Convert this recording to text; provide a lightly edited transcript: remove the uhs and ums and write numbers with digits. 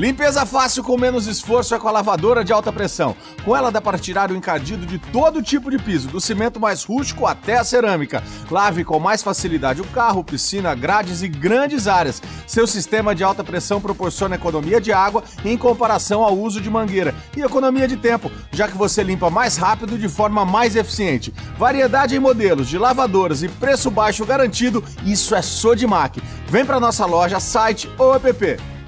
Limpeza fácil com menos esforço é com a lavadora de alta pressão. Com ela dá para tirar o encardido de todo tipo de piso, do cimento mais rústico até a cerâmica. Lave com mais facilidade o carro, piscina, grades e grandes áreas. Seu sistema de alta pressão proporciona economia de água em comparação ao uso de mangueira e economia de tempo, já que você limpa mais rápido e de forma mais eficiente. Variedade em modelos de lavadoras e preço baixo garantido, isso é Sodimac. Vem para nossa loja, site ou app.